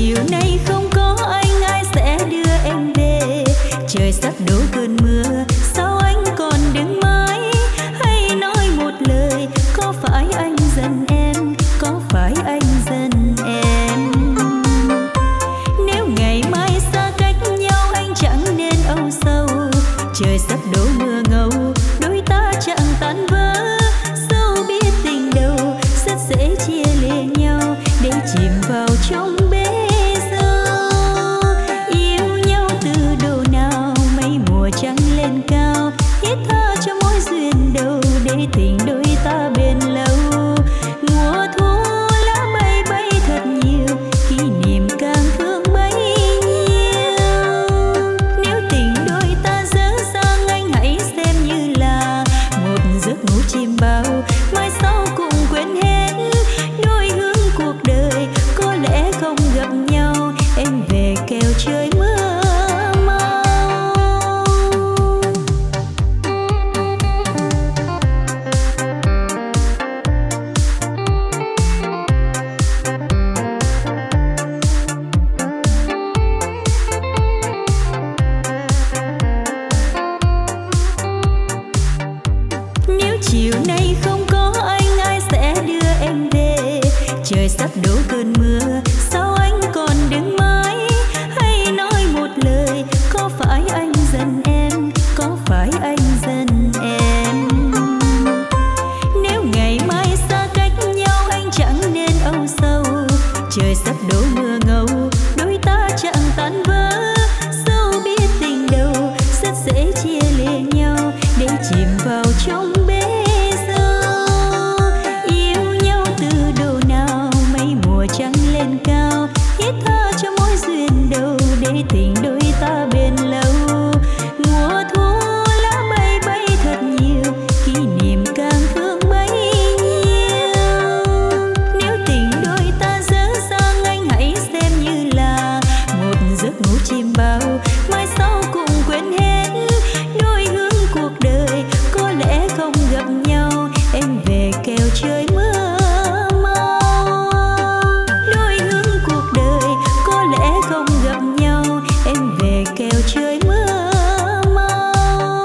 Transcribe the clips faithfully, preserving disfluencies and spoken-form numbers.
chiều nay không có anh, ai sẽ đưa em về? Trời sắp đổ cơn mưa, sao anh còn đứng mãi? Hãy nói một lời, có phải anh giận em? Có phải anh giận em? Nếu ngày mai xa cách nhau, anh chẳng nên âu sầu. Trời sắp đổ mưa ngâu, đôi ta chẳng tan vỡ. Dẫu biết tình đầu rất dễ chia lìa nhau, để chìm vào trong bể dâu. Yêu nhau từ đầu nào, mấy mùa trăng lên cao, hít thở cho mối duyên đầu, để tình đôi ta bền lâu. Mùa thu lá bay bay thật nhiều, kỷ niệm càng thương bấy nhiêu. Nếu tình đôi ta dở dang, anh hãy xem như là một giấc ngủ chim bao, mai sau cũng quên hết. Đôi hướng cuộc đời có lẽ không gặp nhau, em về kêu trời mưa mau. Nếu chiều nay không có anh, ai sẽ đưa em về? Trời sắp đổ cơn mưa, sao anh còn đứng mãi? Hãy nói một lời, có phải anh giận em? Có phải anh giận em? Nếu ngày mai xa cách nhau, anh chẳng nên âu sầu. Trời sắp đổ mưa ngâu, đôi ta chẳng tan vỡ. Dẫu biết tình đầu rất dễ chia lìa nhau, để chìm vào trong bể dâu. Yêu nhau từ đầu nào, mấy mùa trăng lên cao, hít thở cho mối duyên đầu, để tình đôi ta bền lâu. Mùa thu lá bay bay thật nhiều, kỷ niệm càng thương bấy nhiêu. Nếu tình đôi ta dở dang, anh hãy xem như là một giấc ngủ chim bao, mai sau cũng quên hết. Đôi hướng cuộc đời có lẽ không gặp nhau, em về kêu trời mưa mau. Đôi hướng cuộc đời có lẽ không gặp nhau, em về kêu trời mưa mau.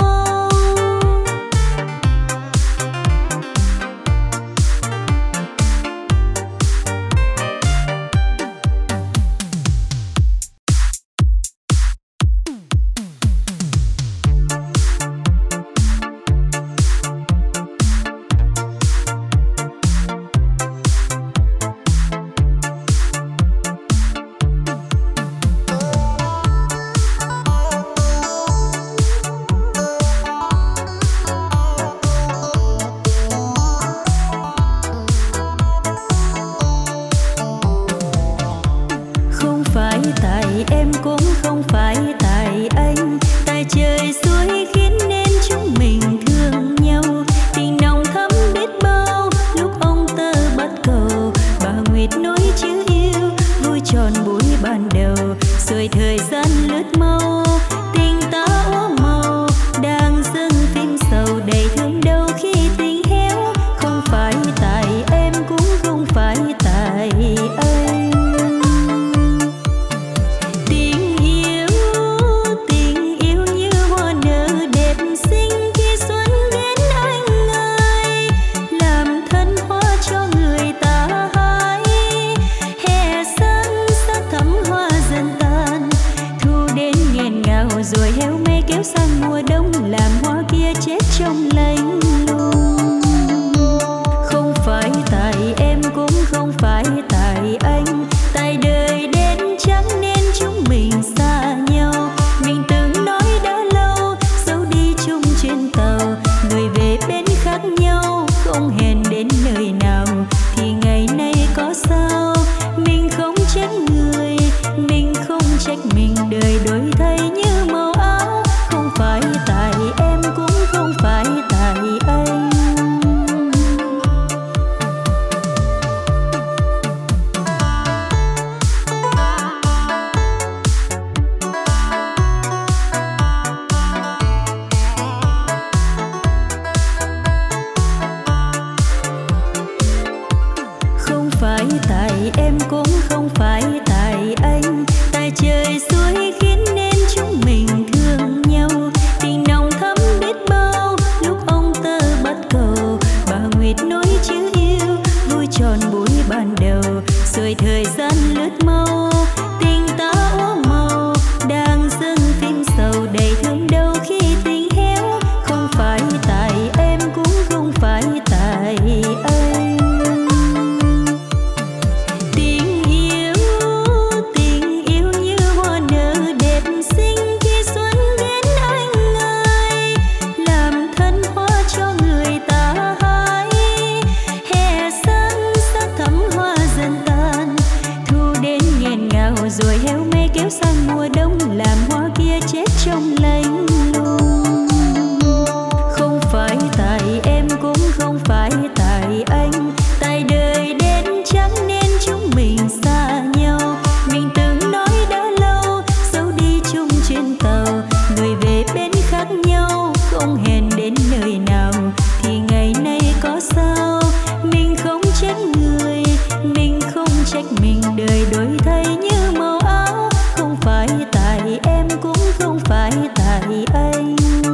Không phải tại em cũng không phải tại anh, tại trời suối khiến nên chúng mình thương nhau. Tình nồng thắm biết bao, lúc ông tơ bắt cầu, bà Nguyệt nói chữ yêu vui tròn buổi ban đầu. Rồi thời gian lướt mau, tình ta úa màu, đang dâng phim sầu đầy thương đau khi tình héo. Không phải tại em cũng không phải tại anh. Tình yêu, tình yêu như hoa nở đẹp xinh khi xuân đến anh ơi, làm thân hoa cho người ta hái. Hè sang sắc thắm hoa dần tàn, thu đến nghẹn nào rồi héo mê kéo sang mùa đông, làm hoa kia chết trong lạnh lùng. Không phải tại em cũng không phải tại anh, tại đời đến chẳng nên chúng mình xa nhau. Mình từng nói đã lâu dẫu đi chung trên tàu, người về bên khác nhau không hẹn đến nơi nào. Thì ngày nay có sao mình không trách người, mình không trách mình, đời đổi thay như màu áo. Không phải tại em cũng không phải tại anh.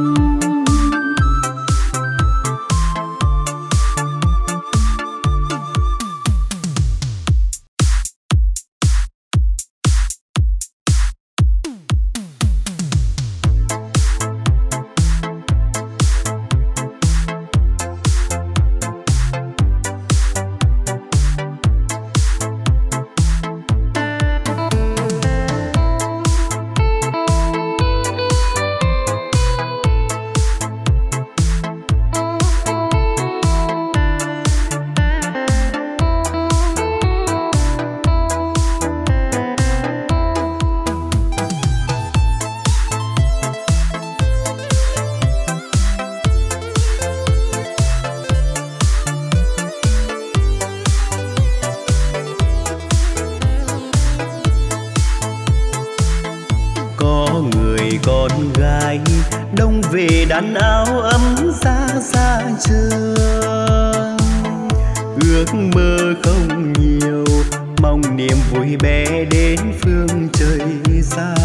đàn áo ấm xa xa trường. Ước mơ không nhiều, mong niềm vui bé đến phương trời xa.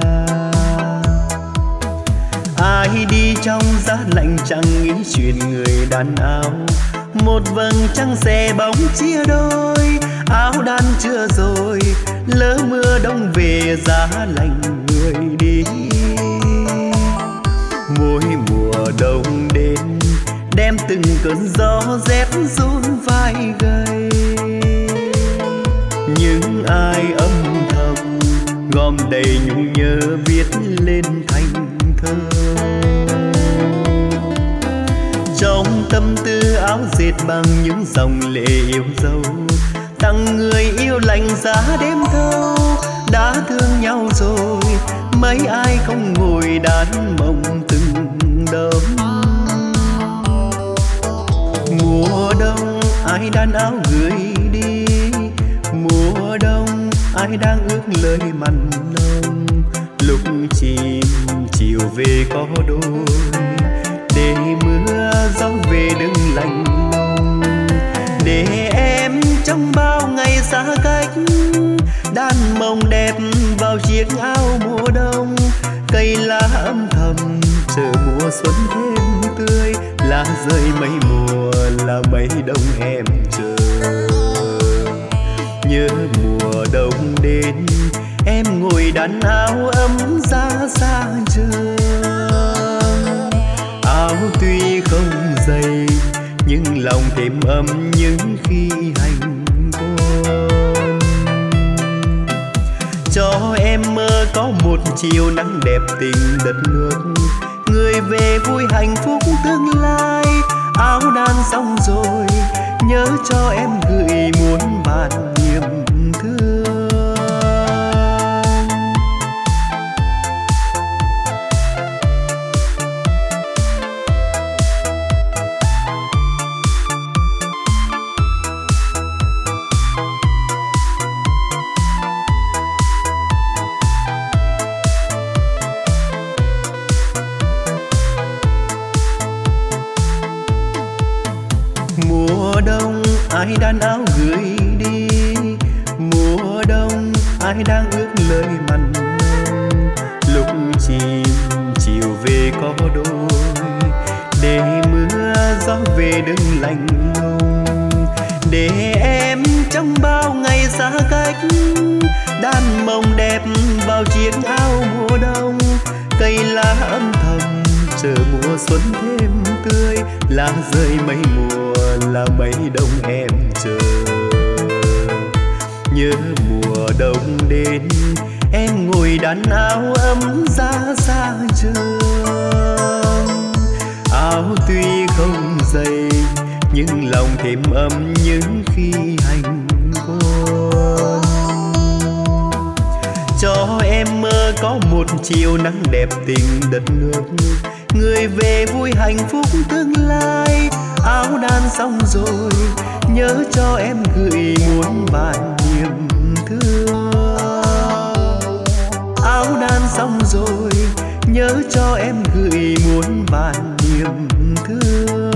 Ai đi trong giá lạnh chẳng nghĩ chuyện người đàn áo. Một vầng trăng xe bóng chia đôi, áo đan chưa rồi, lỡ mưa đông về giá lạnh người đi. Mỗi mùa đông đến đem từng cơn gió rét run vai gầy. Những ai âm thầm gom đầy nhung nhớ viết lên thành thơ. Trong tâm tư áo dệt bằng những dòng lệ yêu dấu, tặng người yêu lạnh giá đêm thâu. Đã thương nhau rồi, mấy ai không ngồi đàn mộng từng đêm. Mùa đông ai đan áo gửi đi, mùa đông ai đang ước lời mặn nồng. Lúc chìm chiều về có đôi, để mưa gió về đừng lạnh lùng. Để em trong bao ngày xa cách, đan mộng đẹp vào chiếc áo mùa đông. Cây lá âm thầm chờ mùa xuân thêm tươi, lá rơi mấy mùa là mấy đông em chờ. Nhớ mùa đông đến em ngồi đan áo ấm ra xa trường. Áo tuy không dày nhưng lòng thêm ấm những khi hành quân. Cho em mơ có một chiều nắng đẹp tình đất nước, người về vui hạnh phúc tương lai. Áo đan xong rồi nhớ cho em gửi muôn vàn niềm thương. Mùa đông ai đan áo gửi đi, mùa đông ai đang ước lời mặn nồng. Lúc chìm chiều về có đôi, để mưa gió về đừng lạnh lùng. Để em trong bao ngày xa cách, đan mộng đẹp vào chiếc áo mùa đông. Cây lá âm thầm chờ mùa xuân thêm tươi, lá rơi mấy mùa là mấy đông em chờ. Nhớ mùa đông đến em ngồi đan áo ấm ra xa trường. Áo tuy không dày nhưng lòng thêm ấm những khi hành quân. nhớ có một chiều nắng đẹp tình đất nước, người về vui hạnh phúc tương lai. Áo đan xong rồi nhớ cho em gửi muôn vàn niềm thương. Áo đan xong rồi nhớ cho em gửi muôn vàn niềm thương.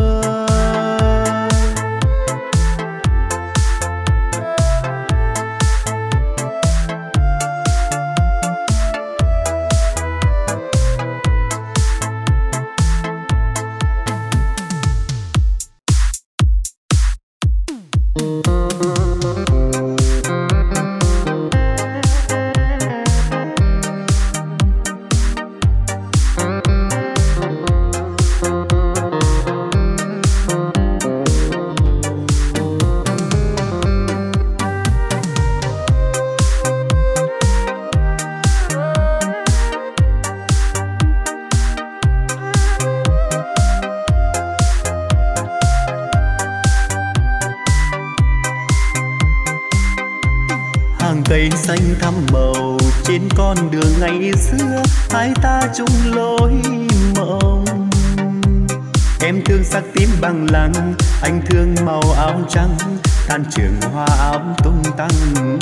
Cây xanh thắm màu trên con đường ngày xưa, hai ta chung lối mộng. Em thương sắc tím bằng lăng, anh thương màu áo trắng, than trường hoa áo tung tăng.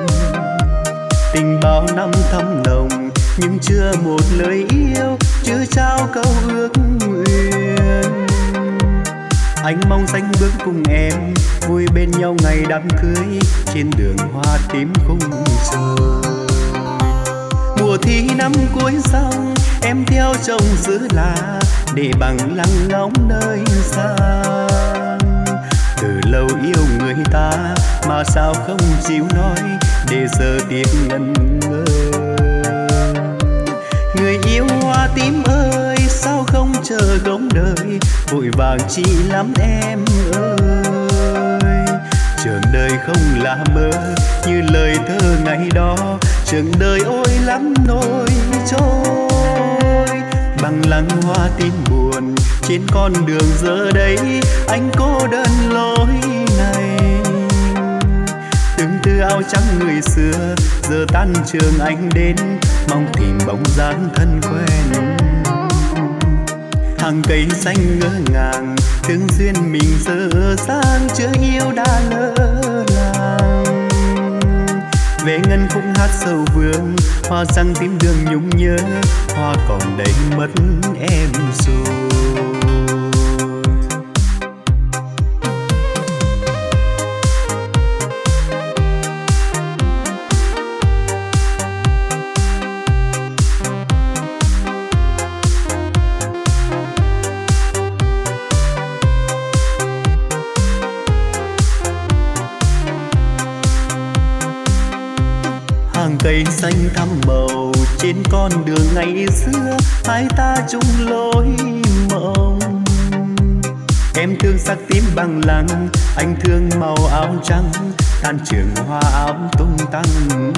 Tình bao năm thâm nồng nhưng chưa một lời yêu, chưa trao câu ước nguyện. Anh mong xanh bước cùng em, vui bên nhau ngày đám cưới, trên đường hoa tím khung trời. Mùa thi năm cuối xong, em theo chồng giữ là để bằng lăng ngóng nơi xa. Từ lâu yêu người ta mà sao không chịu nói, để giờ tiếc ngẩn ngơ. Người yêu hoa tím ơi, sao không chờ gống đời, vội vàng chi lắm em ơi. Trường đời không là mơ như lời thơ ngày đó, trường đời ôi lắm nỗi trôi. Bằng lăng hoa tím buồn trên con đường giờ đây, anh cô đơn lối này. Từng tư áo trắng người xưa giờ tan trường anh đến, mong tìm bóng dáng thân quen. Hàng cây xanh ngỡ ngàng thương duyên mình dở dang, chưa yêu đã lỡ làng. Về ngân khúc hát sầu vương, hoa răng tím đường nhung nhớ, hoa còn đây mất em rồi. Cây xanh thắm màu trên con đường ngày xưa, hai ta chung lối mộng. Em thương sắc tím bằng lăng, anh thương màu áo trắng, than trường hoa áo tung tăng.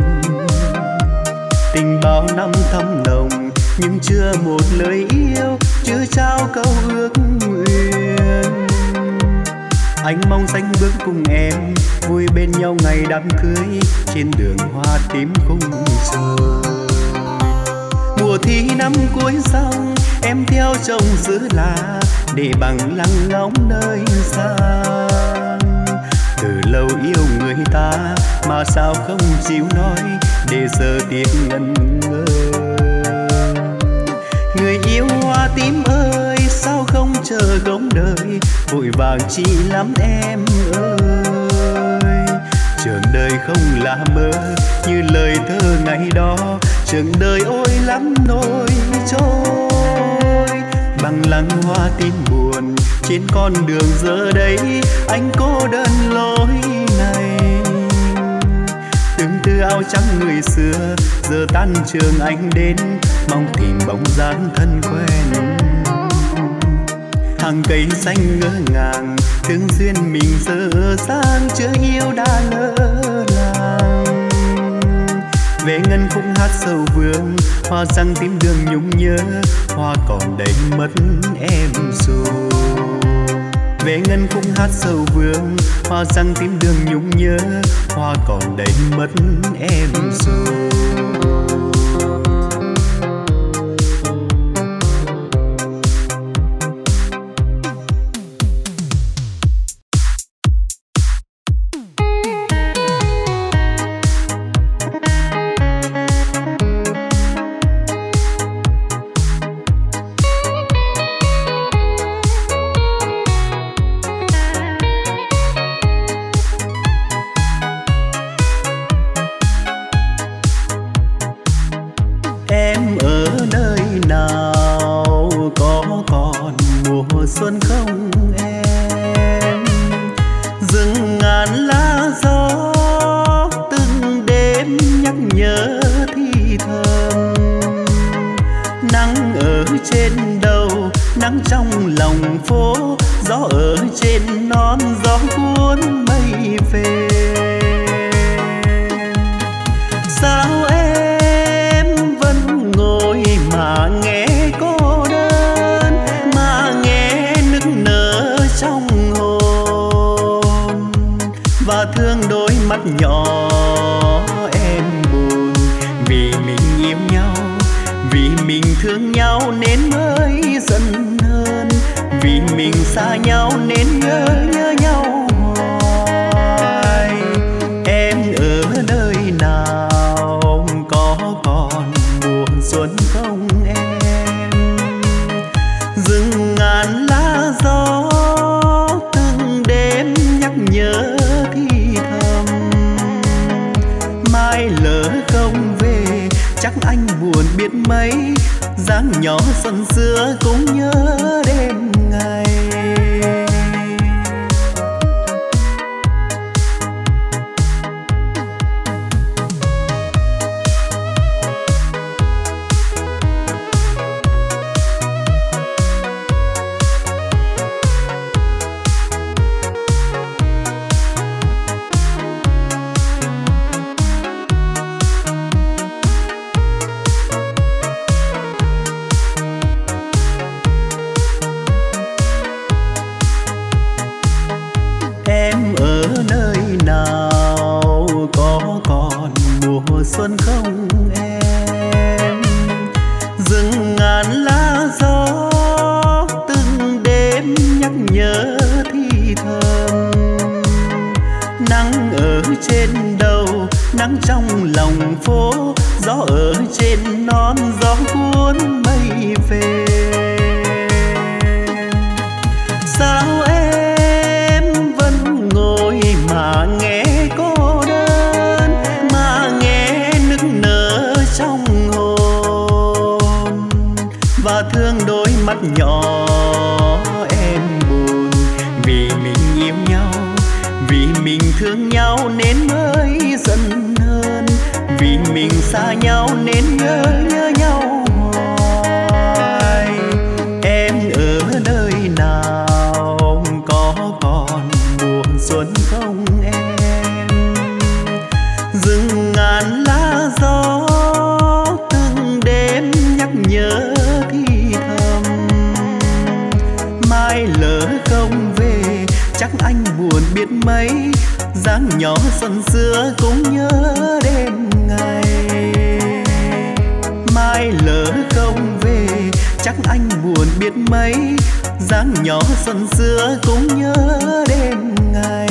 Tình bao năm thâm nồng nhưng chưa một lời yêu, chưa trao câu ước nguyện. Anh mong xanh bước cùng em, vui bên nhau ngày đám cưới, trên đường hoa tím khung trời. Mùa thi năm cuối xong, em theo chồng giữ là để bằng lăng ngóng nơi xa. Từ lâu yêu người ta mà sao không chịu nói, để giờ tiếc ngẩn ngơ. Người yêu hoa tím ơi, sao không chờ gống đời, vội vàng chi lắm em ơi. Trường đời không là mơ như lời thơ ngày đó, trường đời ôi lắm nỗi trôi. Bằng lăng hoa tím buồn trên con đường giờ đây, anh cô đơn lối này. Từng tư áo trắng người xưa giờ tan trường anh đến, mong tìm bóng dáng thân quen. Hàng cây xanh ngỡ ngàng thương duyên mình dở dang, chưa yêu đã lỡ làng. Về ngân khúc hát sầu vương, hoa răng tím đường nhung nhớ, hoa còn đây mất em rồi. Về ngân khúc hát sầu vương, hoa răng tím đường nhung nhớ, hoa còn đây mất em rồi. ở nơi nào có còn mùa xuân không em? Rừng ngàn lá gió từng đêm nhắc nhớ thì thầm. Nắng ở trên đầu, nắng trong lòng phố, gió ở trên non, gió cuốn mây về. Sao em vẫn ngồi mà nghe cô đơn, mà nghe nức nở trong hồn, và thương đôi mắt nhỏ em buồn. Vì mình yêu nhau, vì mình thương nhau nên mới giận hơn, vì mình xa nhau nên nhớ nhớ nhau hoài. Em ở nơi nào có còn mùa xuân không em? Rừng ngàn lá gió từng đêm nhắc nhớ thì thầm. Mai lỡ không về chắc anh buồn biết mấy, dáng nhỏ xuân xưa cũng nhớ đêm ngày. Xuân không em? Rừng ngàn lá gió từng đêm nhắc nhớ thì thầm. Nắng ở trên đầu, nắng trong lòng phố, gió ở trên non, gió cuốn mây về. Sao em vẫn ngồi mà nghe cô đơn, mà nghe nức nở trong hồn, và thương đôi mắt nhỏ em buồn. Vì mình yêu nhau, vì mình thương nhau nên mới giận hơn, vì mình xa nhau nên nhớ nhớ nhau hoài. Em ở nơi nào có còn mùa xuân không em? Rừng ngàn lá gió từng đêm nhắc nhớ thì thầm. Mai lỡ không về chắc anh buồn biết mấy, dáng nhỏ xuân xưa cũng nhớ đêm ngày. Mai lỡ không về chắc anh buồn biết mấy, dáng nhỏ xuân xưa cũng nhớ đêm ngày.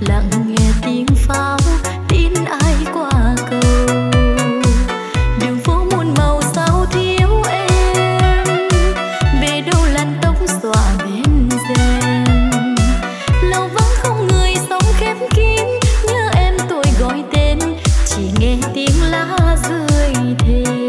lặng nghe tiếng pháo tin ai qua cầu. Đường phố muôn màu sao thiếu em, về đâu làn tóc xõa bên rèm. Lâu vắng không người sống khép kín, nhớ em tôi gọi tên, chỉ nghe tiếng lá rơi thềm.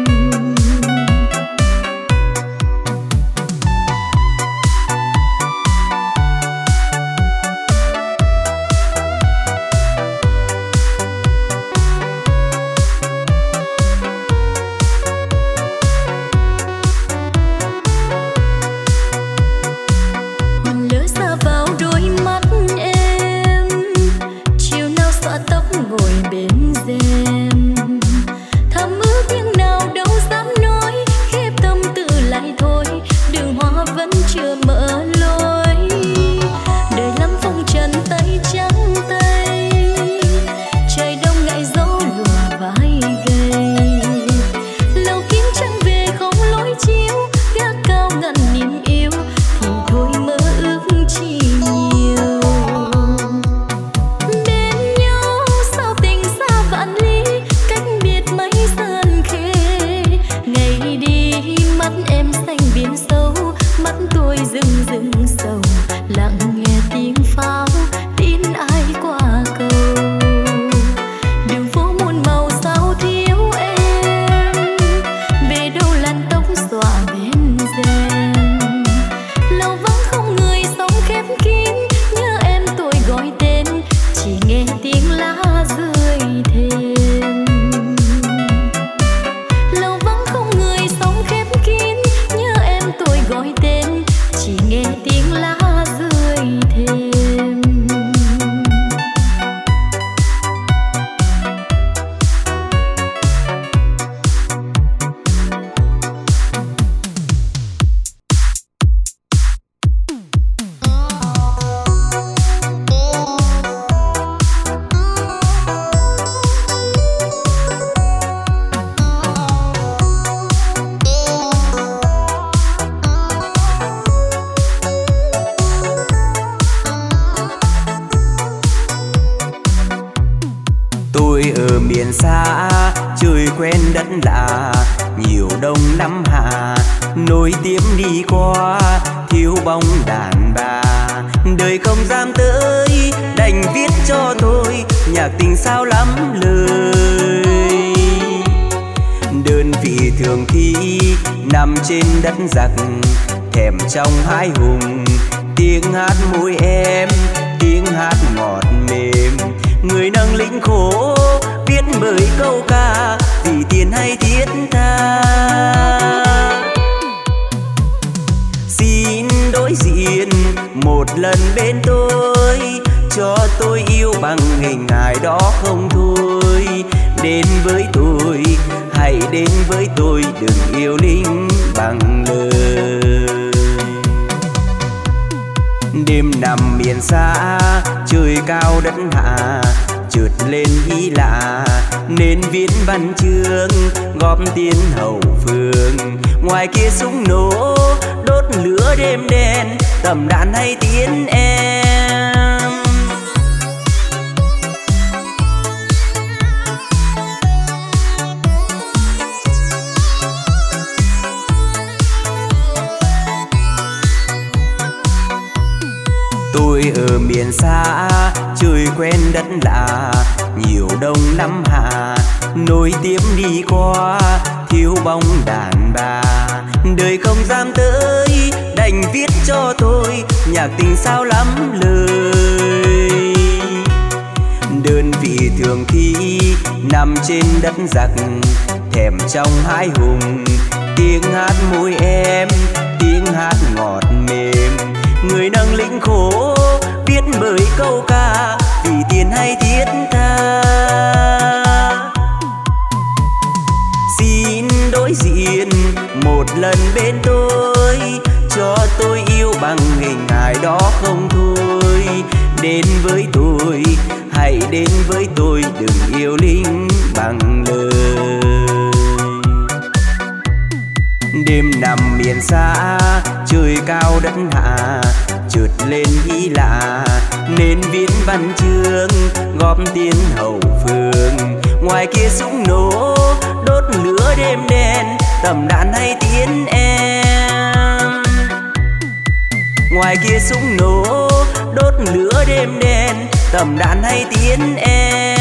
Trong hai hùng tiếng hát môi em, tiếng hát ngọt mềm, người nâng lĩnh khổ viết bởi câu ca vì tiền hay thiết tha. Xin đối diện một lần bên tôi, cho tôi yêu bằng hình hài đó không thôi. Đến với tôi, hãy đến với tôi, đừng yêu linh bằng lời. Đêm nằm miền xa, trời cao đất hạ, chợt lên ý lạ nên viết văn chương góp tiếng hậu phương. Ngoài kia súng nổ đốt lửa đêm đen, tầm đạn hay tiếng em. Tôi ở miền xa, trời quen đất lạ, nhiều đông năm hạ, nối tiếp đi qua, thiếu bóng đàn bà. Đời không dám tới, đành viết cho tôi, nhạc tình sao lắm lời. Đơn vị thường khi nằm trên đất giặc, thèm trong hai hùng, tiếng hát môi em, tiếng hát ngọt mềm, người nâng lĩnh khổ viết bởi câu ca vì tiền hay thiết tha. Xin đối diện một lần bên tôi, cho tôi yêu bằng hình hài đó không thôi. Đến với tôi, hãy đến với tôi, đừng yêu linh bằng lời. Đêm nằm miền xa, trời cao đất hạ, chợt lên ý lạ nên viết văn chương góp tiếng hậu phương. Ngoài kia súng nổ đốt lửa đêm đen, tầm đạn hay tiếng em. Ngoài kia súng nổ đốt lửa đêm đen, tầm đạn hay tiếng em.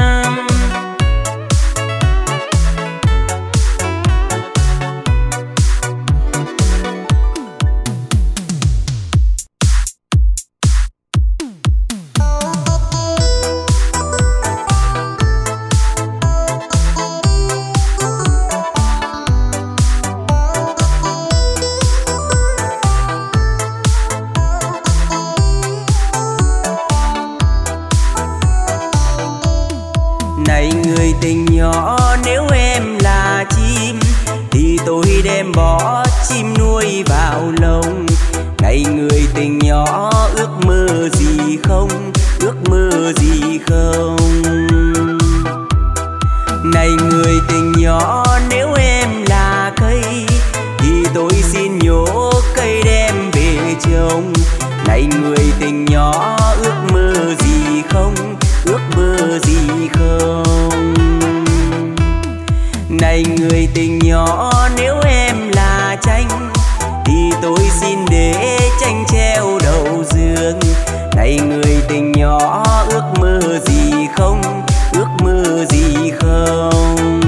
Tình nhỏ nếu em là chim thì tôi đem bỏ chim nuôi vào lồng. Này người tình nhỏ ước mơ gì không, ước mơ gì không. Này người tình nhỏ nếu em là cây thì tôi xin nhổ cây đem về trồng. Này người tình nhỏ ước mơ gì không, ước mơ gì không. Này người tình nhỏ nếu em là tranh thì tôi xin để tranh treo đầu giường. Này người tình nhỏ ước mơ gì không, ước mơ gì không.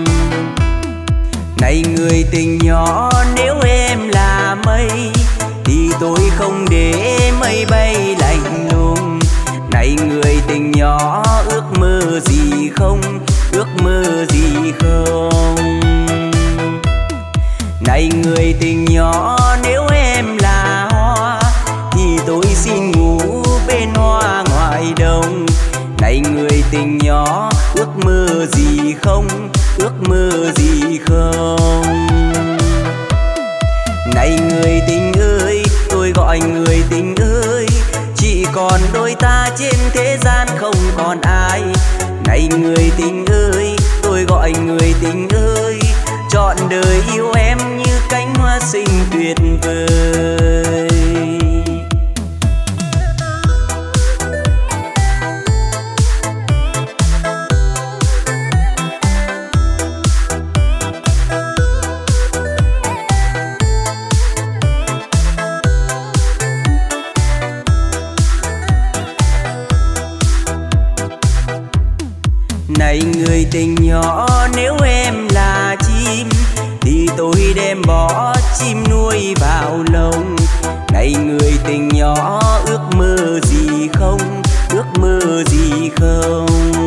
Này người tình nhỏ nếu em là mây thì tôi không để mây bay lạnh lùng. Này người tình nhỏ ước mơ gì không, ước mơ gì không. Này người tình nhỏ nếu em là hoa thì tôi xin ngủ bên hoa ngoài đồng. Này người tình nhỏ ước mơ gì không, ước mơ gì không. Này người tình ơi, tôi gọi người tình ơi, chỉ còn đôi ta trên thế gian không còn ai. Này người tình ơi, tôi gọi người tình ơi, trọn đời yêu em như cánh hoa xinh tuyệt vời. Này người tình nhỏ nếu em là chim thì tôi đem bỏ chim nuôi vào lồng. Này người tình nhỏ ước mơ gì không, ước mơ gì không.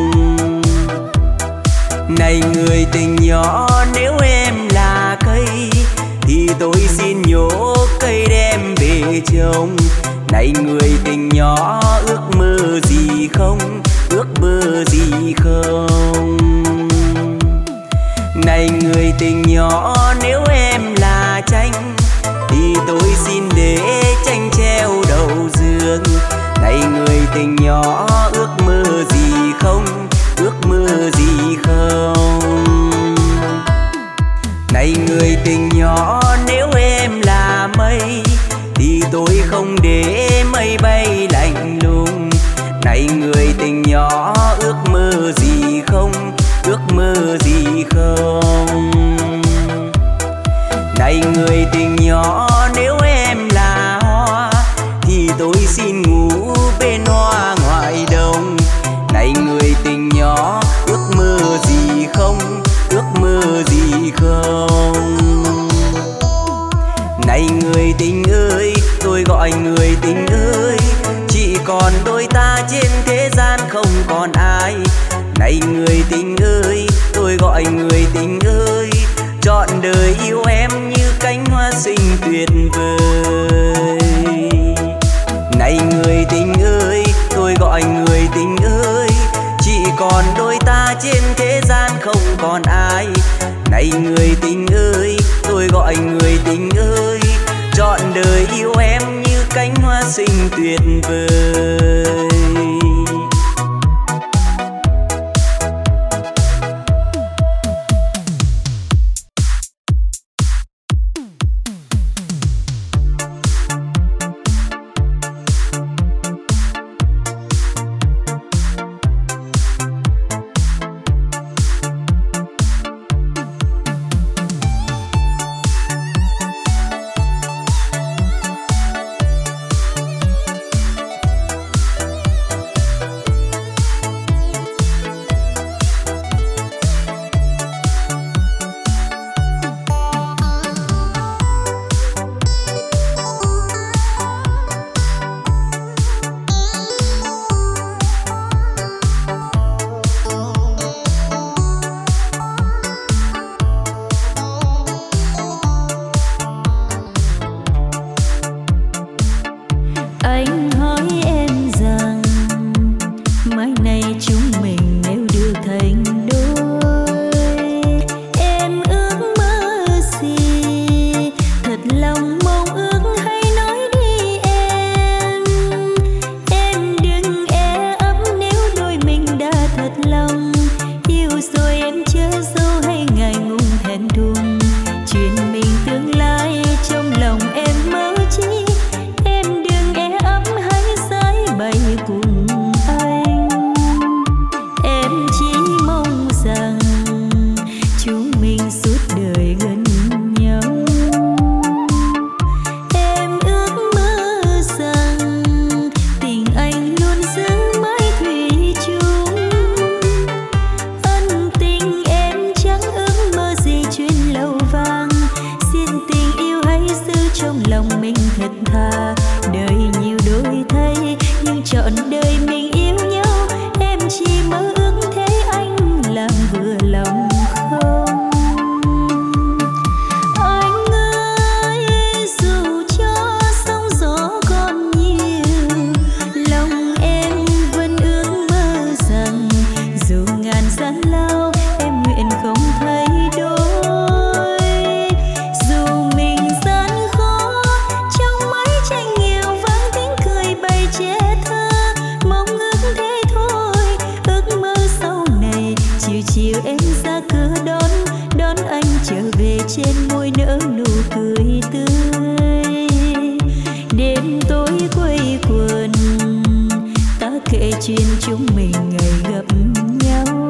Này người tình nhỏ nếu em là cây thì tôi xin nhổ cây đem về trồng. Này người tình nhỏ ước mơ gì không, ước mơ gì không. Này người tình nhỏ nếu em là tranh thì tôi xin để tranh treo đầu giường. Này người tình nhỏ ước mơ gì không, ước mơ gì không. Này người tình nhỏ nếu em là mây thì tôi không để mây bay lạnh lùng. Này người tình nhỏ ước mơ gì không, ước mơ gì không. Này người tình nhỏ nếu em là hoa thì tôi xin ngủ bên hoa ngoài đồng. Này người tình nhỏ ước mơ gì không, ước mơ gì không. Này người tình ơi, tôi gọi người tình ơi, chỉ còn đôi ta trên thế gian không còn ai. Này người tình ơi, tôi gọi người tình ơi, trọn đời yêu em như cánh hoa xinh tuyệt vời. Này người tình ơi, tôi gọi người tình ơi, chỉ còn đôi ta trên thế gian không còn ai. Này người tình ơi, tôi gọi người tình ơi, trọn đời yêu em như cánh hoa xinh tuyệt vời. chuyện chúng mình ngày gặp nhau.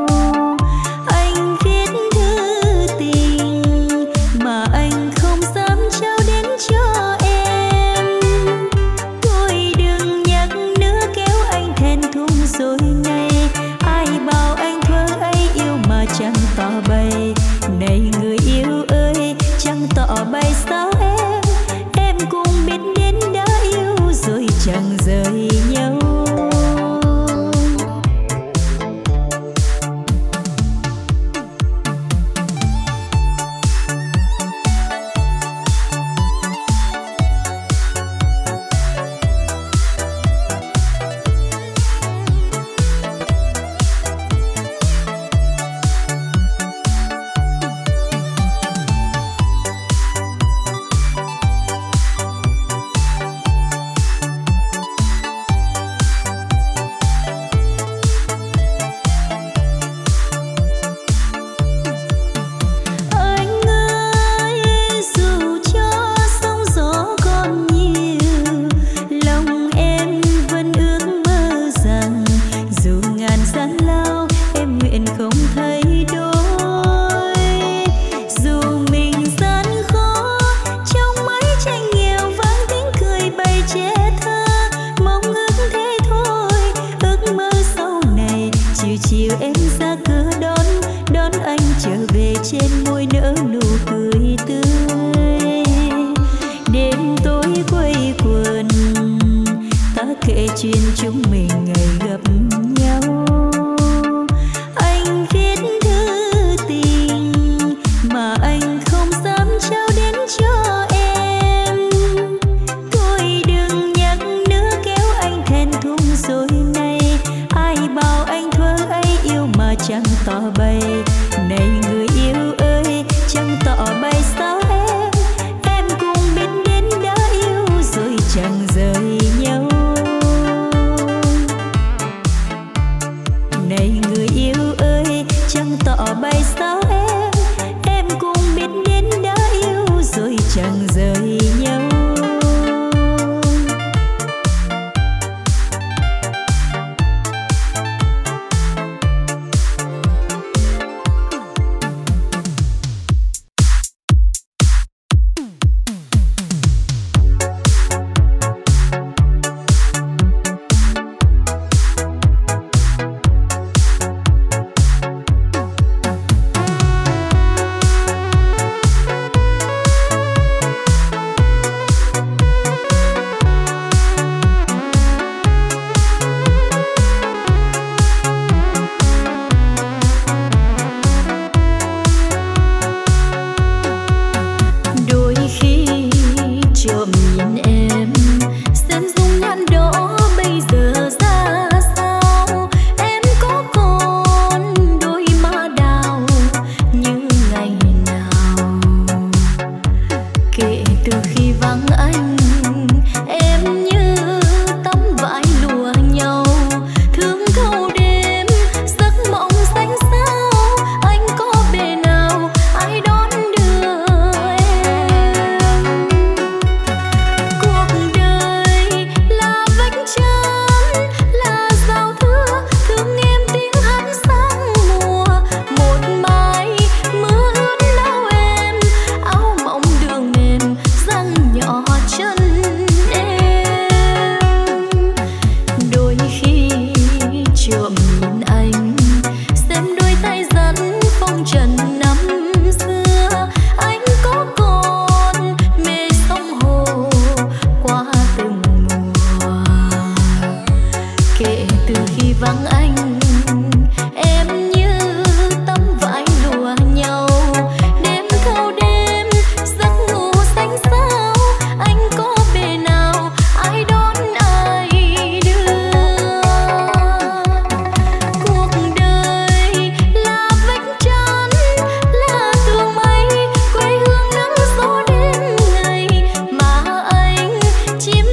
Anh viết thư tình mà anh không dám trao đến cho em. Thôi đừng nhắc nữa kéo anh thẹn thùng rồi này. Ai bảo anh thơ ấy yêu mà chẳng tỏ bày. Này người yêu ơi, chẳng tỏ bày sao em. Em cũng biết đến đã yêu rồi chẳng rời nhau.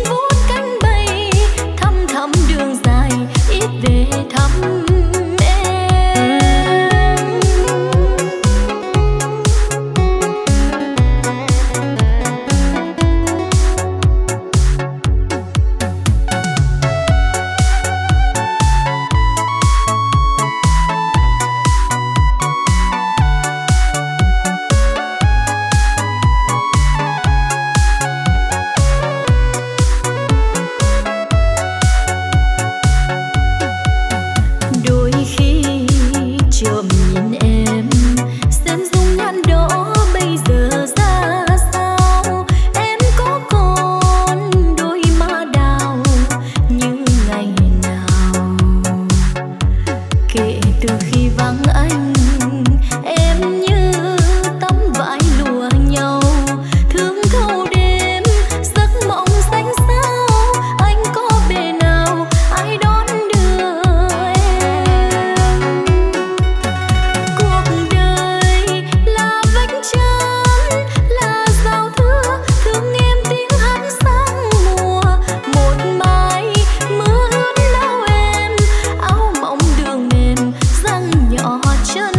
về thăm em. từ khi vắng anh. Em như tấm vải lụa nhau thương thâu đêm, giấc mộng xanh xao anh có bề nào ai đón đưa em. Cuộc đời là vách trắng, là giao thừa, thương em tiếng hát sáng mùa. Một mai mưa ướt áo em, áo mỏng đường mềm răng nhỏ chân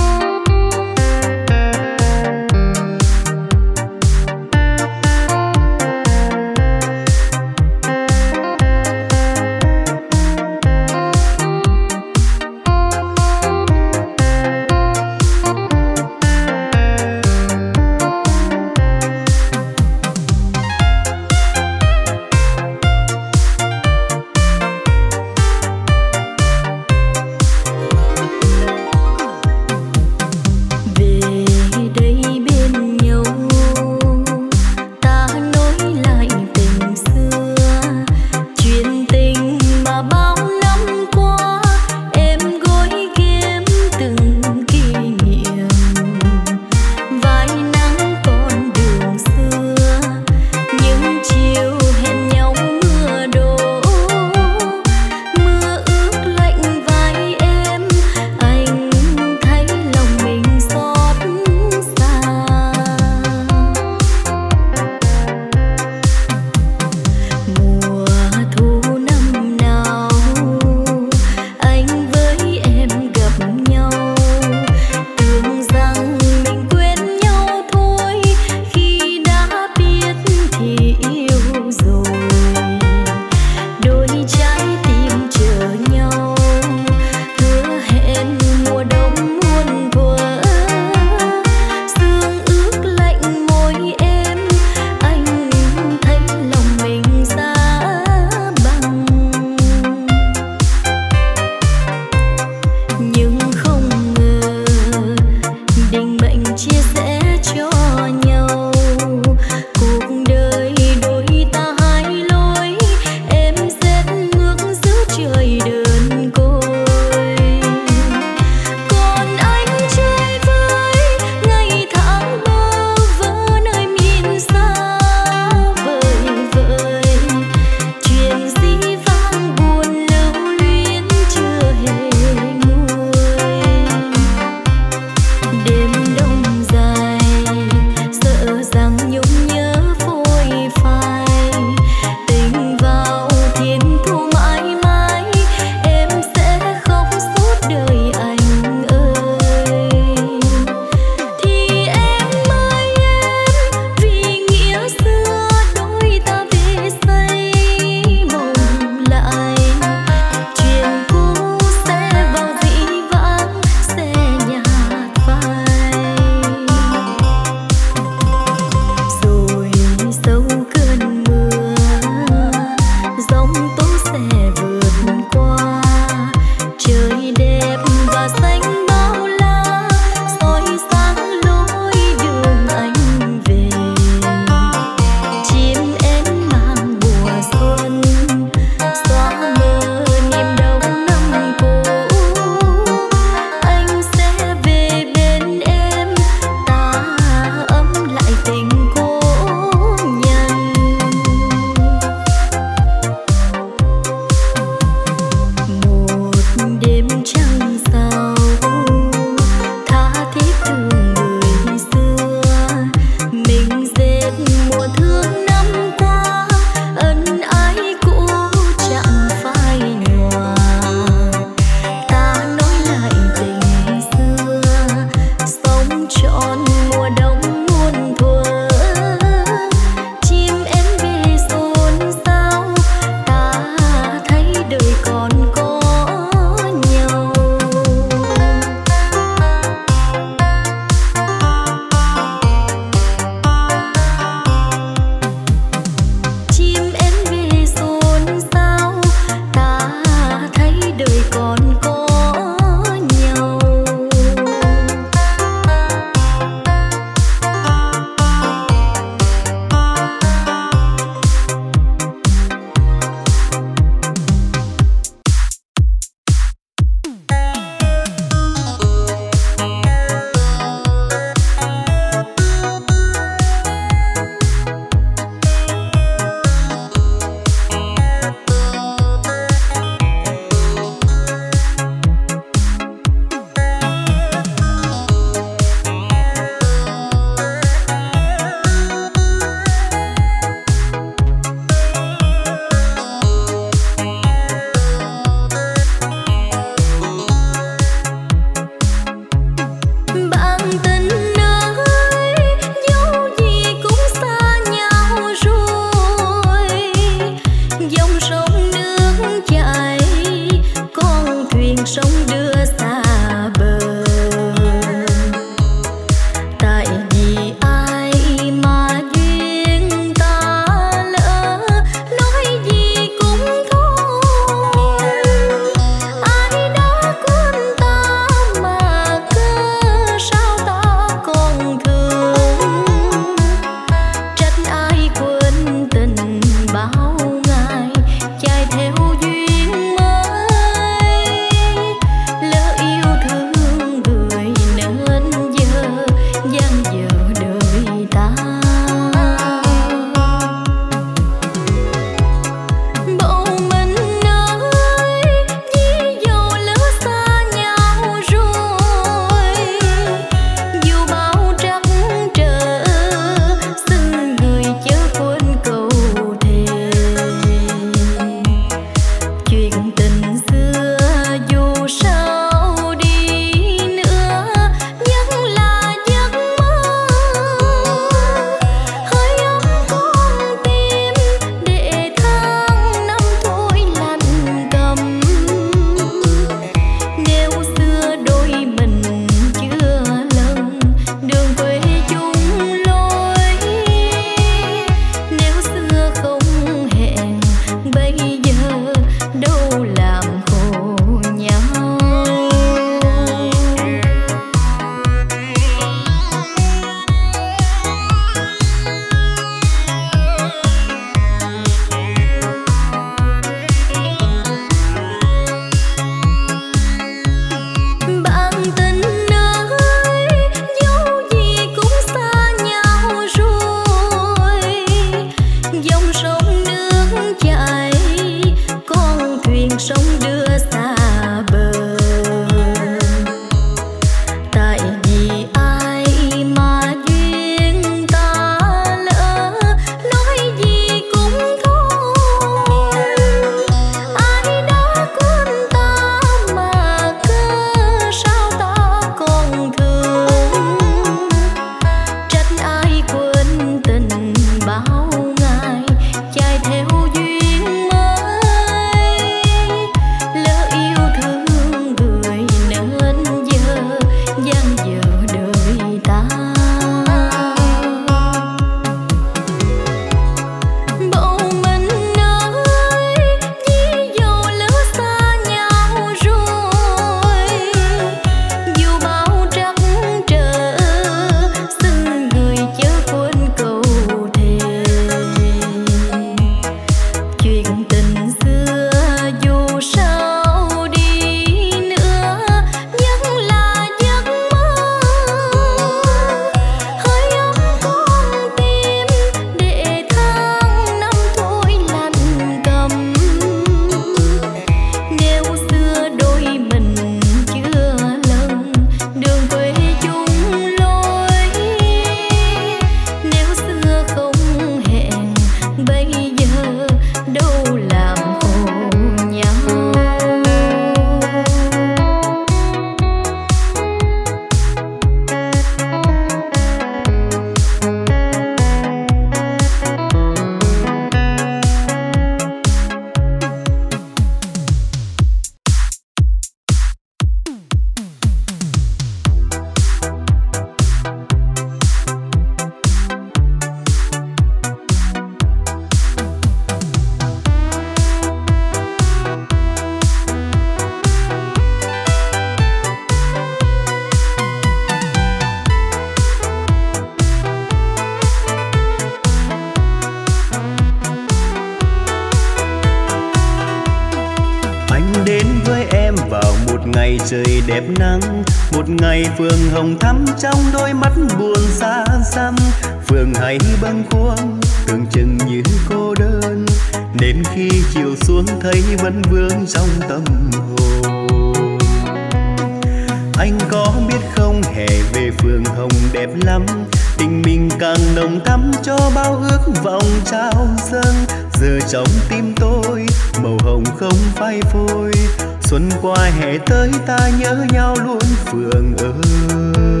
ngày trời đẹp nắng, một ngày phường hồng thắm trong đôi mắt buồn xa xăm. Phường hay bâng khuâng tưởng chừng như cô đơn, đến khi chiều xuống thấy vẫn vương trong tâm hồn. Anh có biết không, hè về phường hồng đẹp lắm, tình mình càng nồng thắm cho bao ước vọng trao dâng. Giờ trong tim tôi màu hồng không phai phôi, xuân qua hè tới ta nhớ nhau luôn phường ơi.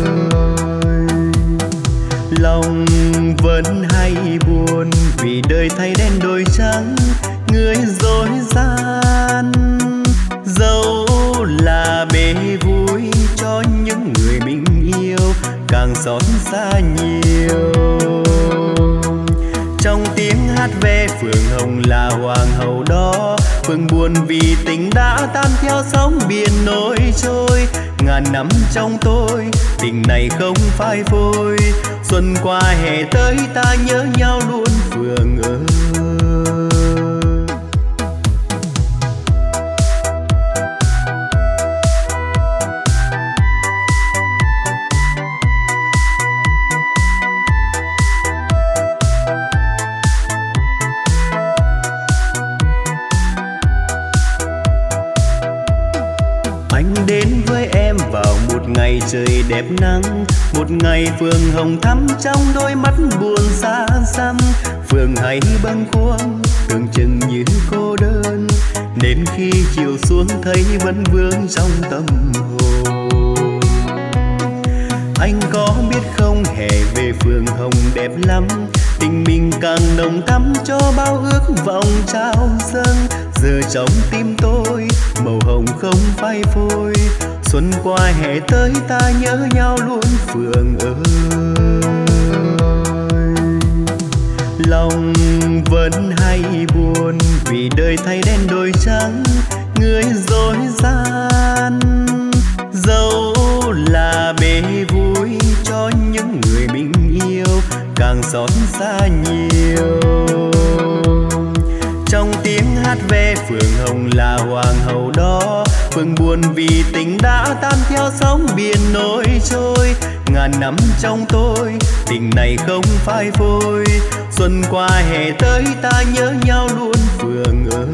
Lòng vẫn hay buồn vì đời thay đen đổi trắng, người dối gian. Dẫu là bể vui cho những người mình yêu, càng xót xa nhiều. Trong tiếng hát ve phường hồng là hoàng hậu đó, phường buồn vì tình đã tan theo sóng biển nổi trôi. Ngàn năm trong tôi tình này không phai phôi, xuân qua hè tới ta nhớ nhau luôn phường ơi. Đến với em vào một ngày trời đẹp nắng, một ngày phường hồng thắm trong đôi mắt buồn xa xăm. Phường hay bâng khuâng tưởng chừng như cô đơn, đến khi chiều xuống thấy vẫn vương trong tâm hồn. Anh có biết không, hè về phường hồng đẹp lắm, tình mình càng nồng thắm cho bao ước vọng trao dâng. Giờ trong tim tôi màu hồng không phai phôi, xuân qua hè tới ta nhớ nhau luôn phường ơi. Lòng vẫn hay buồn vì đời thay đen đổi trắng, người dối gian. Dẫu là bể vui cho những người mình yêu, càng xót xa nhiều. Trong tiếng hát ve phường hồng là hoàng hậu đó, phường buồn vì tình đã tan theo sóng biển nổi trôi. Ngàn năm trong tôi tình này không phai phôi, xuân qua hè tới ta nhớ nhau luôn phường ơi.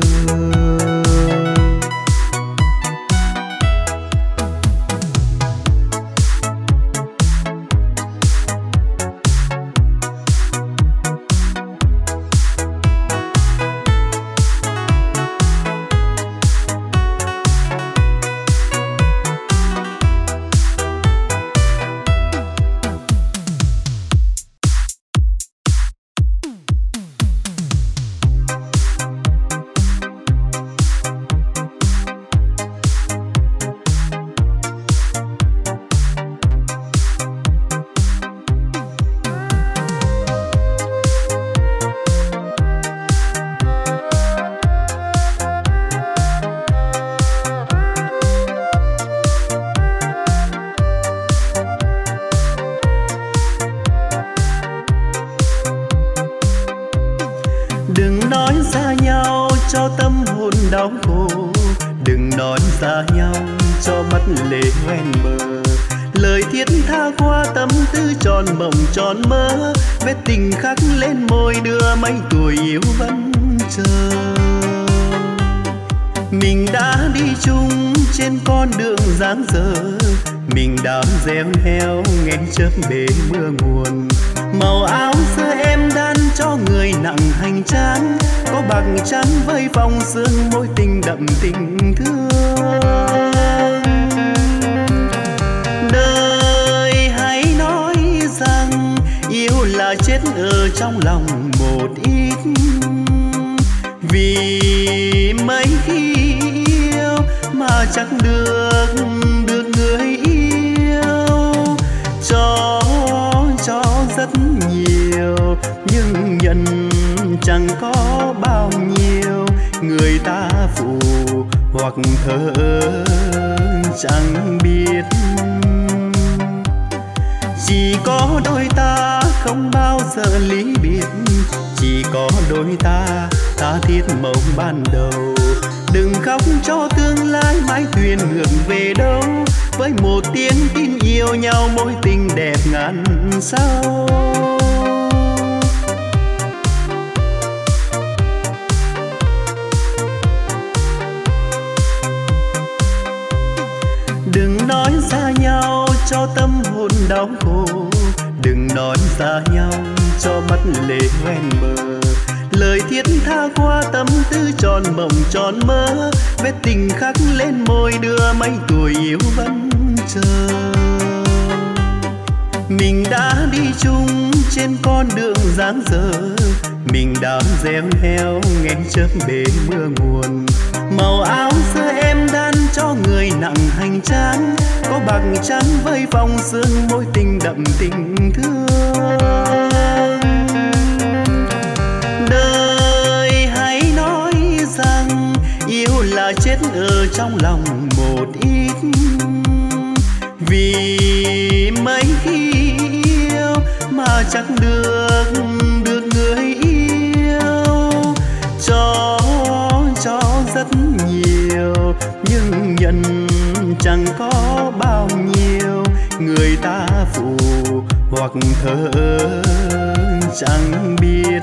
Đau khổ đừng nói xa nhau cho mắt lệ hoen mờ, lời thiết tha qua tâm tư tròn mộng tròn mơ. Vết tình khắc lên môi đưa mấy tuổi yêu vẫn chờ. Mình đã đi chung trên con đường dáng dở, mình đã gieo heo nghe chớp bể mưa nguồn. Màu áo xưa em đan cho người nặng hành trang, có bạc trắng với vòng sương môi tình đậm tình thương. Đời hãy nói rằng yêu là chết ở trong lòng một ít, vì mấy khi yêu mà chẳng được được người yêu. Cho cho rất nhiều nhưng nhận chẳng có bao nhiêu, người ta phụ hoặc thờ chẳng biết. Chỉ có đôi ta không bao giờ ly biệt, chỉ có đôi ta tha thiết mộng ban đầu. Đừng khóc cho tương lai mái thuyền ngược về đâu, với một tiếng tin yêu nhau mối tình đẹp ngàn sao. Đừng nói xa nhau cho tâm hồn đau khổ, đừng nói xa nhau cho mắt lệ hoen mờ. Lời thiết tha qua tâm tư tròn mộng tròn mơ, vết tình khắc lên môi đưa mấy tuổi yêu vẫn chờ. Mình đã đi chung trên con đường dáng dở, mình đã gieo heo nghe chớp bể mưa nguồn. Màu áo xưa em đan cho người nặng hành trang, có bạc trắng với vòng sương mối tình đậm tình thương. Đời hãy nói rằng yêu là chết ở trong lòng một ít, vì mấy khi yêu mà chắc được được người yêu. Cho cho rất nhiều nhưng nhận chẳng có bao nhiêu, người ta phụ hoặc thờ chẳng biết.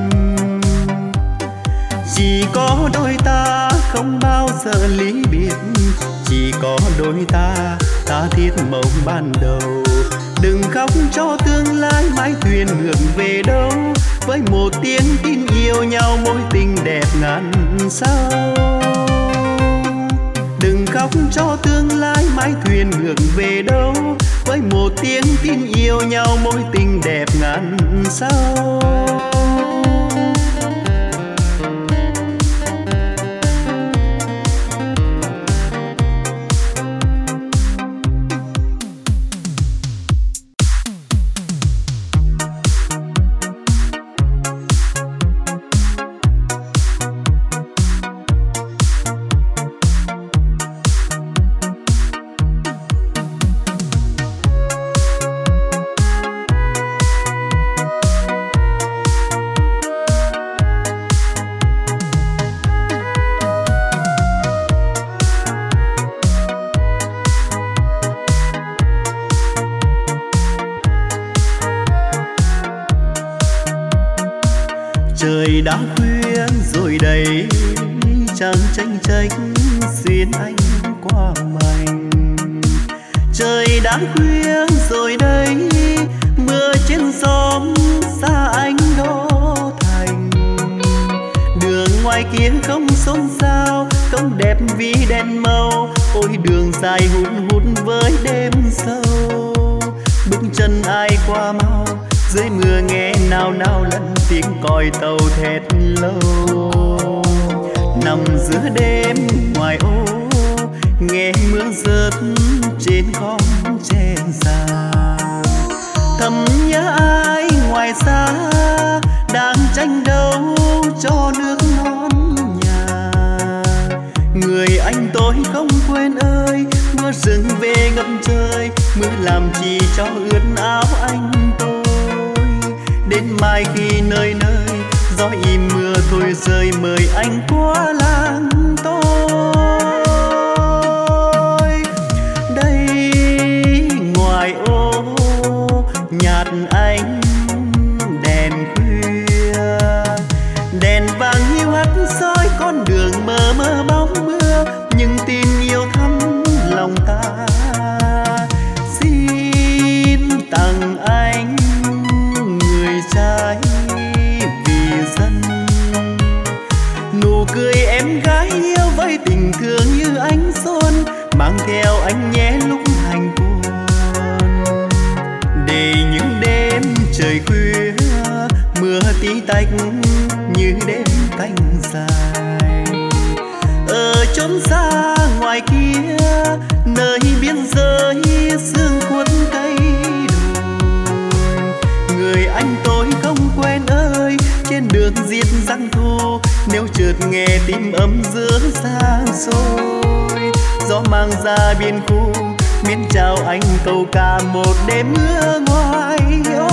Chỉ có đôi ta không bao giờ lý biệt, chỉ có đôi ta tha thiết mộng ban đầu. Đừng khóc cho tương lai mái thuyền ngược về đâu, với một tiếng tin yêu nhau mối tình đẹp ngàn sao. Đừng khóc cho tương lai mái thuyền ngược về đâu, với một tiếng tin yêu nhau mối tình đẹp ngàn sao. Trời đã khuya rồi đây, chẳng tranh tranh xuyên anh qua mành. Trời đã khuya rồi đây, mưa trên xóm xa anh đô thành. Đường ngoài kia không xôn xao, không đẹp vì đèn màu. Ôi đường dài hun hút với đêm sâu, bước chân ai qua mau, dưới mưa nghe nao nao lần tiếng còi tàu thét lâu. Nằm giữa đêm ngoài ô, nghe mưa rớt trên khóm tre già. Thầm nhớ ai ngoài xa đang tranh đấu cho nước non nhà. Người anh tôi không quên ơi, mưa rừng về ngập trời, mưa làm chi cho ướt áo anh tôi. Đến mai khi nơi nơi gió im mưa thôi rơi, mời anh qua làng tôi. Đây ngoài ô nhạt ánh đèn khuya, đèn vàng hiu hắt soi con đường mờ mơ bóng mưa. Nhưng tin yêu thắm lòng ta, xin tặng anh trái vì dân. Nụ cười em gái yêu với tình thương như ánh xuân, mang theo anh nhé lúc hành quân. Để những đêm trời khuya mưa tí tách như đêm canh dài. Ở chốn xa ngoài kia nơi biên giới sương cuốn cây đồi, người anh tôi không quên ơi. Trên đường diệt giăng thu, nếu chợt nghe tim ấm giữa xa xôi, gió mang ra biên khu miễn chào anh câu ca một đêm mưa ngoài ô.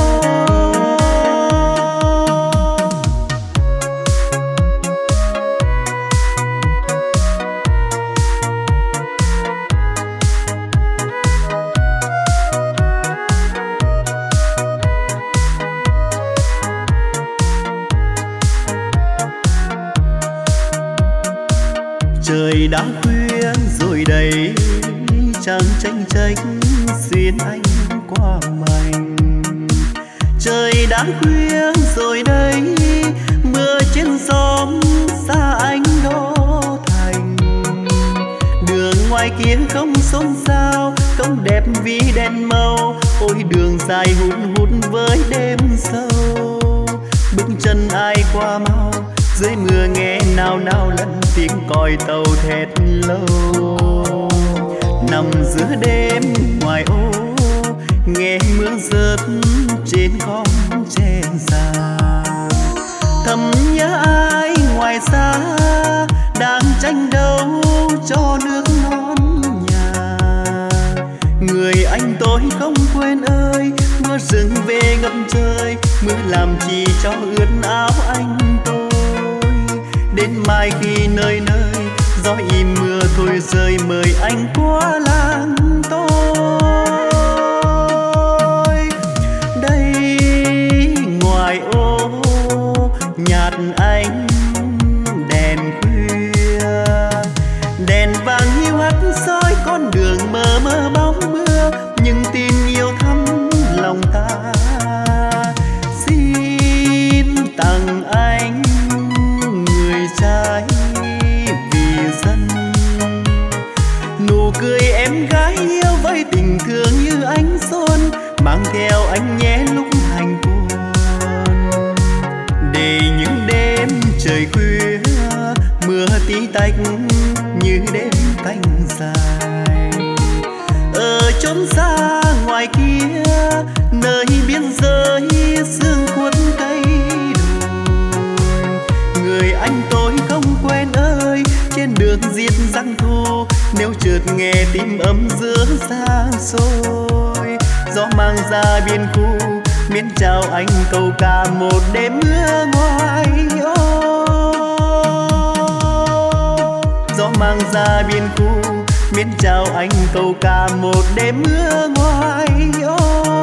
Trời đã khuya rồi đây, chẳng tranh tranh xuyên anh qua mành. Trời đã khuya rồi đây, mưa trên xóm xa anh đô thành. Đường ngoài kia không xôn xao, không đẹp vì đèn màu. Ôi đường dài hun hút với đêm sâu. Bước chân ai qua mau, dưới mưa nghe nào nào lần tiếng còi tàu thét lâu. Nằm giữa đêm ngoài ô, nghe mưa rớt trên khóm tre già. Thầm nhớ ai ngoài xa, đang tranh đấu cho nước non nhà. Người anh tôi không quên ơi, mưa rừng về ngập trời. Mưa làm chi cho ướt áo anh tôi. Đến mai khi nơi nơi gió im mưa thôi rơi, mời anh qua làng tôi. Đây ngoài ô nhạt ánh đèn khuya, đèn vàng hiu hắt soi con đường mờ mờ bóng mưa. Nhưng tin yêu thắm lòng ta, xin tặng anh người trai vì dân. Nụ cười em gái yêu với tình thương như ánh xuân, mang theo anh nhé lúc hành quân. Để những đêm trời khuya, mưa tí tách như đêm canh dài. Ở chốn xa ngoài kia, nơi biên giới sương cuốn cây đồi. Người anh tôi không quên ơi, trên đường giết giăng thu. Nếu chợt nghe tim ấm giữa xa xôi, gió mang ra biên khu, miễn chào anh câu ca một đêm mưa ngoài ô. Gió mang ra biên khu, miễn chào anh câu ca một đêm mưa ngoài ô.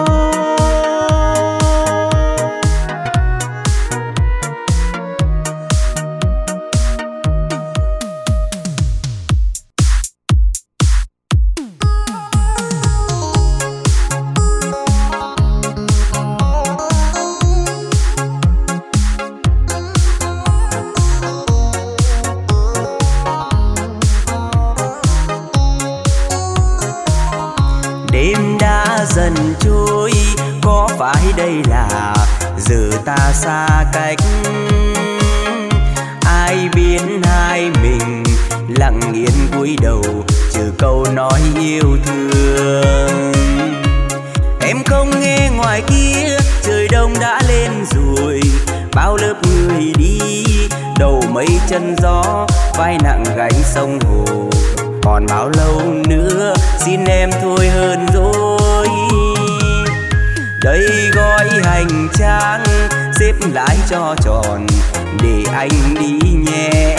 Dần trôi, có phải đây là giờ ta xa cách? Ai biết hai mình lặng yên cúi đầu, trừ câu nói yêu thương. Em không nghe ngoài kia, trời đông đã lên rồi. Bao lớp người đi, đầu mây chân gió, vai nặng gánh sông hồ. Còn bao lâu nữa, xin em thôi hơn rồi. Đây gói hành trang, xếp lại cho tròn, để anh đi nhé.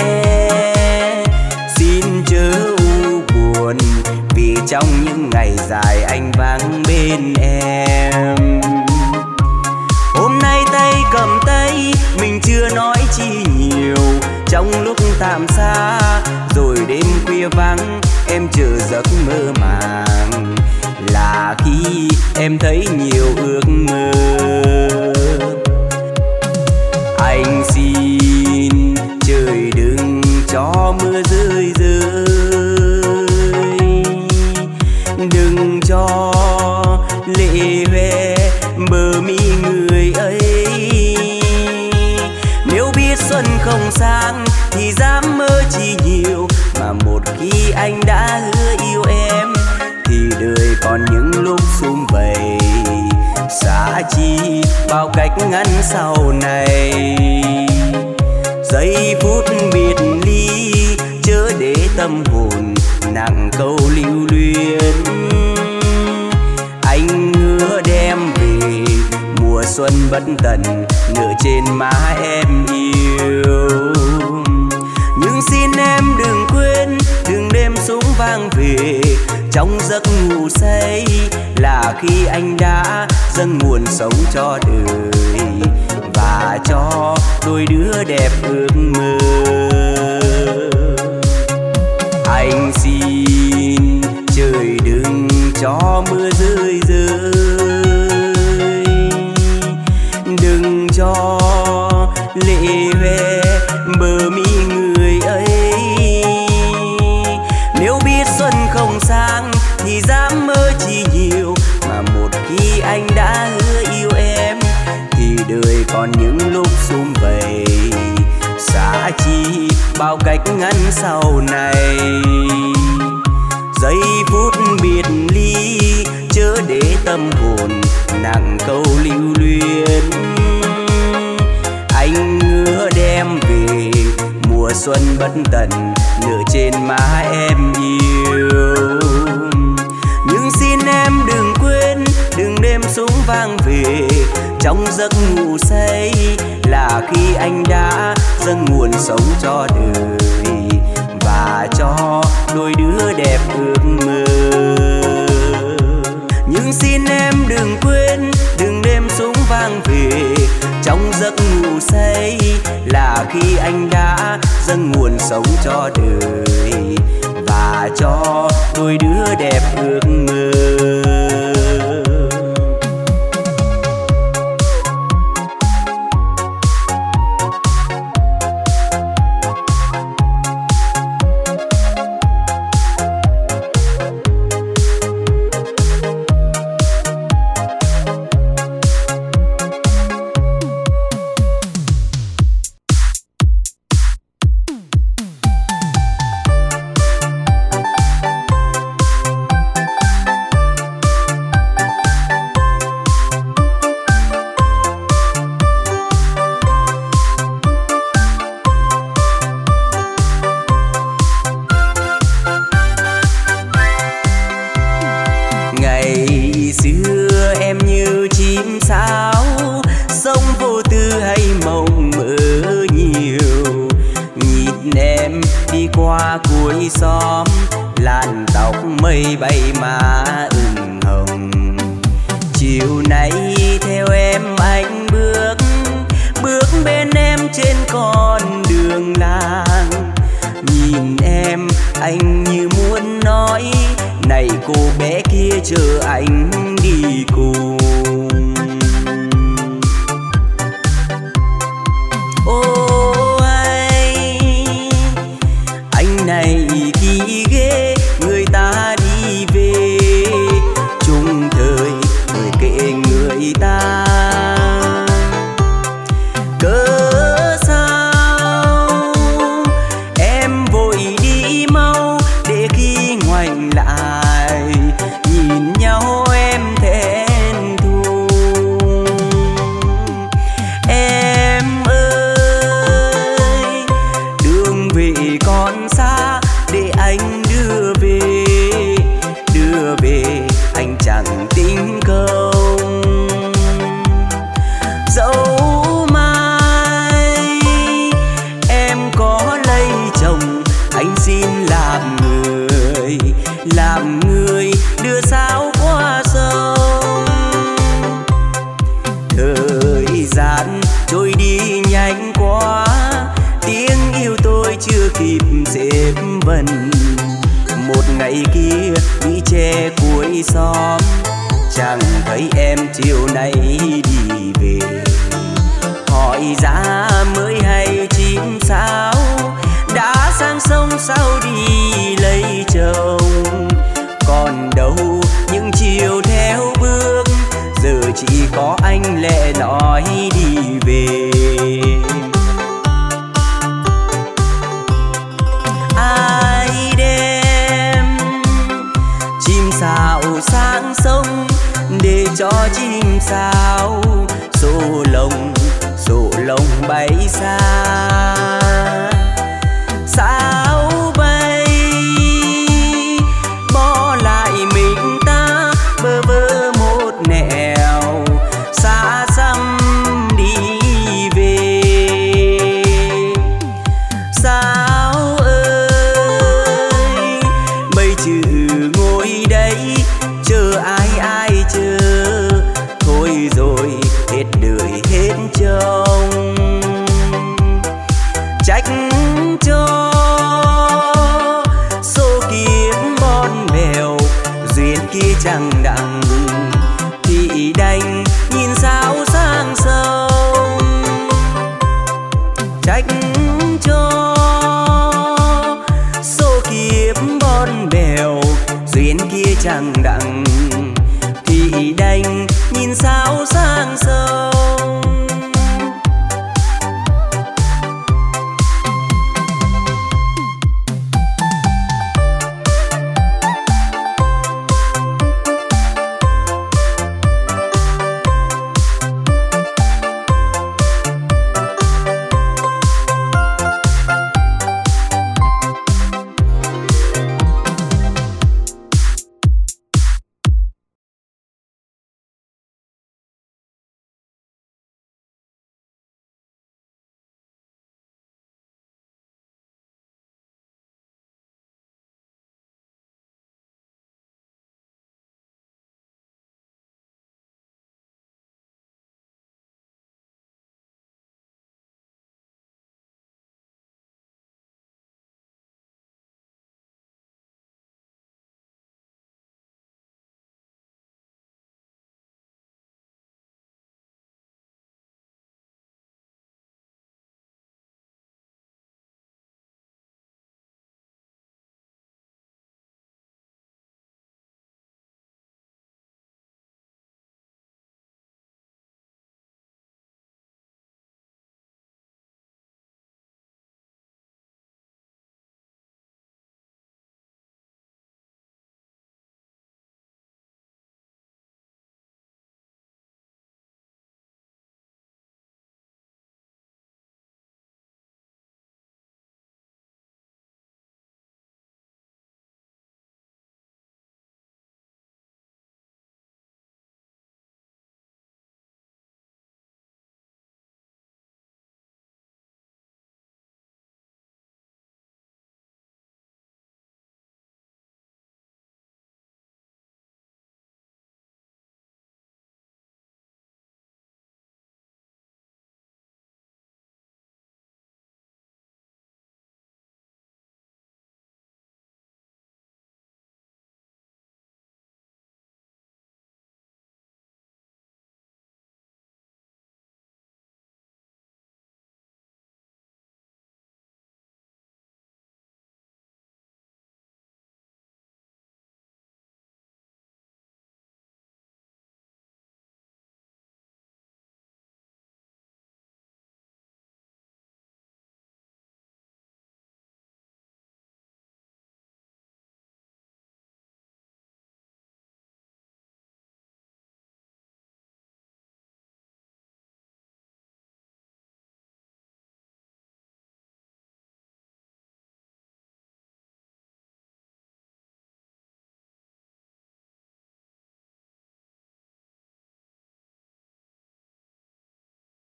Xin chớ u buồn, vì trong những ngày dài anh vắng bên em. Hôm nay tay cầm tay, mình chưa nói chi nhiều. Trong lúc tạm xa, rồi đêm khuya vắng, em chờ giấc mơ màng. Là khi em thấy nhiều ước mơ. Anh xin trời đừng cho mưa rơi rơi, đừng cho lệ hoe bờ mi người ấy. Nếu biết xuân không sang thì dám mơ chi nhiều, mà một khi anh đã hứa yêu em thì đời còn những lúc sum vầy. Xa chi bao cách ngắn sau này, giây phút biệt ly chớ để tâm hồn nặng câu lưu luyến. Anh hứa đem về mùa xuân bất tận, nở trên má em yêu. Nhưng xin em đừng quên, từng đêm súng vang về. Trong giấc ngủ say là khi anh đã dâng nguồn sống cho đời, và cho đôi đứa đẹp ước mơ. anh xin trời đừng cho mưa rơi rơi, đừng cho lệ hoe bờ mi người ấy. Nếu biết xuân không sang thì dám mơ chi nhiều, mà một khi anh đã hứa yêu em thì đời còn những lúc sum vầy, xa chi bao cách ngăn sau này. Giây phút biệt ly chớ để tâm hồn nặng câu lưu luyến, anh hứa đem về mùa xuân bất tận nở trên má em yêu. Nhưng xin em đừng quên, đừng đêm súng vang về trong giấc ngủ say, là khi anh đã dâng nguồn sống cho đời và cho đôi đứa đẹp ước mơ. Nhưng xin em đừng quên, đừng đêm súng vang về trong giấc ngủ say, là khi anh đã dâng nguồn sống cho đời và cho đôi đứa đẹp ước mơ. Xóm làn tóc mây bay má ửng hồng, chiều nay theo em anh bước bước bên em trên con đường làng. Nhìn em anh như muốn nói, này cô bé kia chờ anh đi cùng. Ô anh, anh này kỳ ghê, người ta đi về chung thời người kệ người ta. Cớ sao em vội đi mau, để khi ngoảnh lại nhìn nhau em thẹn thùng. Em ơi, đường về còn xa, để anh đưa về, đưa về anh chẳng tính công. Dẫu mai em có lấy chồng, anh xin làm người, làm người đưa sao qua sông. Thời gian trôi đi nhanh quá, tiếng yêu tôi chưa kịp xếp vần. Một ngày kia đi che cuối xóm, chẳng thấy em chiều nay đi về. Hỏi ra mới hay chim sao đã sang sông sao đi lấy chồng. Còn đâu những chiều theo bước, giờ chỉ có anh lẻ loi đi về. Ai đem chim sào sang sông, để cho chim sào sổ lồng sổ lồng bay xa. Sao bay bỏ lại mình ta bơ vơ một nẻo, xa xăm đi về. Sao ơi, mấy chữ ngồi đây chờ ai ai chờ, thôi rồi hết đời hết trông. Trách cho số rằng đã